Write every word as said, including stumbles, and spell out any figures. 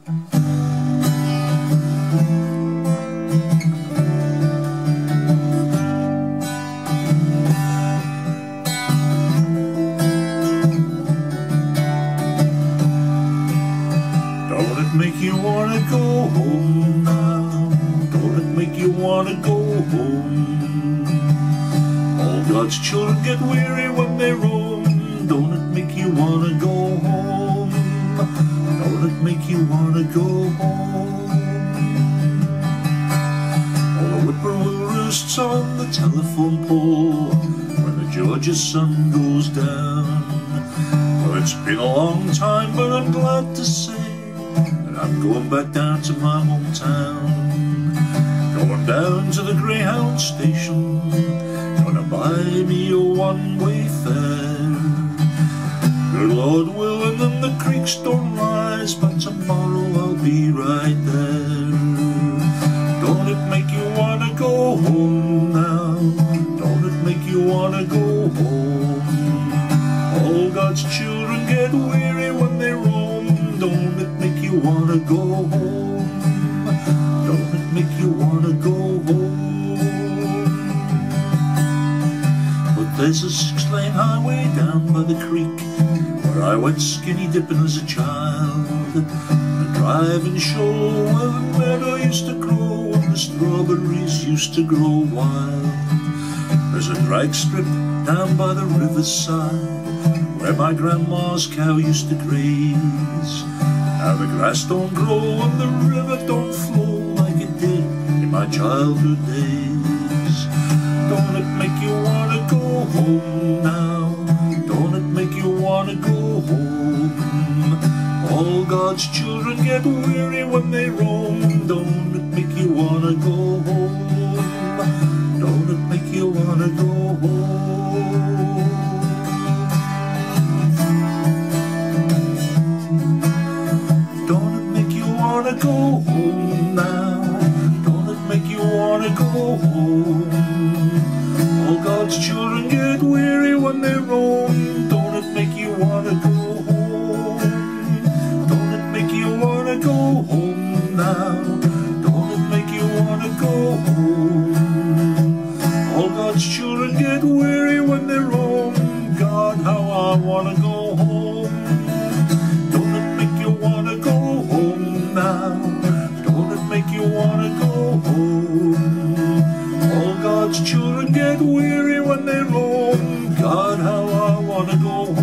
Don't it make you wanna go home now? Don't it make you wanna go home? All God's children get weary when they roam. Don't it make you wanna go home? Don't it make you wanna go home? All the whippoorwill roosts on the telephone pole when the Georgia sun goes down. Well, it's been a long time, but I'm glad to say I'm going back down to my hometown. Going down to the Greyhound station, gonna buy me a one-way fare. Good Lord willing, and the creeks don't rise, but tomorrow I'll be right there. Don't it make you wanna go home now? Don't it make you wanna go home? All God's children get weary when they roam. Don't it make you wanna go home? Don't it make you wanna go home? But there's a six-lane highway down by the creek where I went skinny dipping as a child. A driving shoal where the meadow used to grow and the strawberries used to grow wild. There's a drag strip down by the riverside where my grandma's cow used to graze. Now the grass don't grow and the river don't flow like it did in my childhood days. Don't it make you wanna go home now? Don't it make you wanna go home? All God's children get weary when they roam. Don't it make you wanna go home? Don't it make you wanna go home? Wanna go home now? Don't it make you wanna go home? All God's children get weary when they roam. Don't it make you wanna go home? Don't it make you wanna go home now? Don't it make you wanna go home? All God's children get weary when they roam. God, how I wanna go home. Don't it make you wanna go home now? Don't it make you wanna go home? All God's children get weary when they roam. God, how I wanna go home.